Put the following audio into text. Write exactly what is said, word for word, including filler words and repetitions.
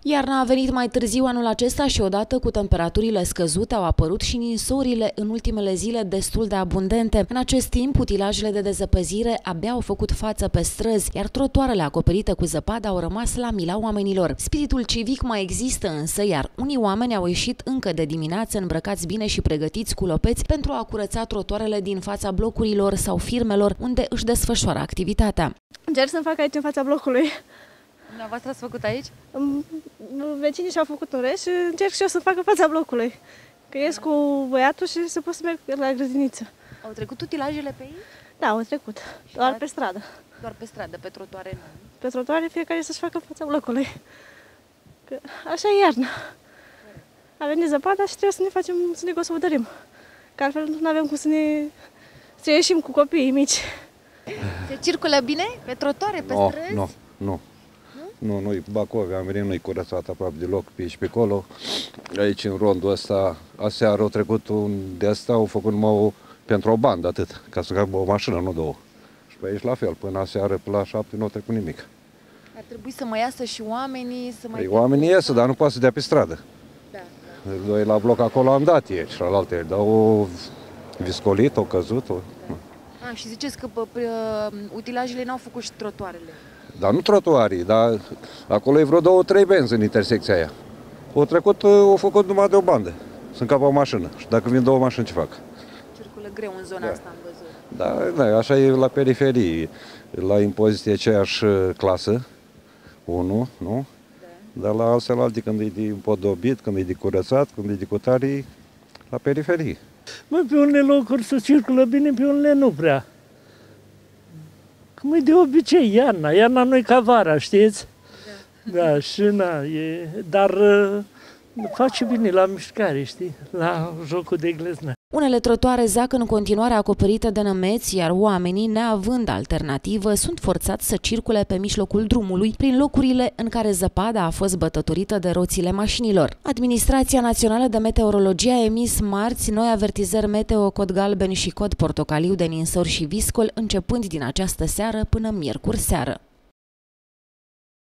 Iarna a venit mai târziu anul acesta și odată cu temperaturile scăzute au apărut și ninsorile în ultimele zile destul de abundente. În acest timp, utilajele de dezăpezire abia au făcut față pe străzi, iar trotuarele acoperite cu zăpadă au rămas la mila oamenilor. Spiritul civic mai există însă, iar unii oameni au ieșit încă de dimineață îmbrăcați bine și pregătiți cu lopeți pentru a curăța trotuarele din fața blocurilor sau firmelor unde își desfășoară activitatea. Încerc să-mi fac aici în fața blocului. Dumneavoastră ați făcut aici? Vecinii și-au făcut un rest și încerc și eu să fac în fața blocului. Că ies cu băiatul și se pot să merg la grădiniță. Au trecut utilajele pe aici? Da, au trecut. Și doar a... pe stradă. Doar pe stradă, pe trotuare nu? Pe trotuare fiecare să-și facă în fața blocului. Că așa e iarna. A venit zăpada și trebuie să ne facem, să ne gospodărim. Că altfel nu avem cum să ne să ieșim cu copiii mici. Se circulă bine pe trotuare, pe no, străzi? Nu, nu. Nu, noi Bacov, am venit, nu-i curățat aproape deloc pe aici pe acolo. Aici în rondul ăsta, aseară au trecut un de asta, au făcut numai o, pentru o bandă atât, ca să facă o mașină, nu două. Și pe aici la fel, până aseară, până la șapte, nu a trecut nimic. Ar trebui să mai iasă și oamenii, să mai... Păi, oamenii iesă, dar nu poate să dea pe stradă. Da, da. Doi la bloc acolo am dat ieri și la alte, dar o viscolit, o căzut. O... A, și ziceți că pă, pă, utilajele n-au făcut și trotuarele. Dar nu trotuarii, dar acolo e vreo două, trei benzi în intersecția aia. O trecut, o făcut numai de o bandă. Sunt ca pe o mașină. Și dacă vin două mașini, ce fac? Circulă greu în zona da. asta, am văzut. Da, da, așa e la periferie. La impoziție aceeași clasă, unu, nu? Da. Dar la alții, când e de împodobit, când e de curățat, când e de cutarii, la periferie. Mă, pe unele locuri se circulă bine, pe unele nu prea. Cum e de obicei iarna, iarna nu e ca vara, știți? Da, da și na, e, dar uh, face bine la mișcare, știi, la jocul de gleznă. Unele trotuare zac în continuare acoperite de nămeți, iar oamenii, neavând alternativă, sunt forțați să circule pe mijlocul drumului, prin locurile în care zăpada a fost bătătorită de roțile mașinilor. Administrația Națională de Meteorologie a emis marți noi avertizări meteo, cod galben și cod portocaliu de ninsori și viscol, începând din această seară până miercuri seară.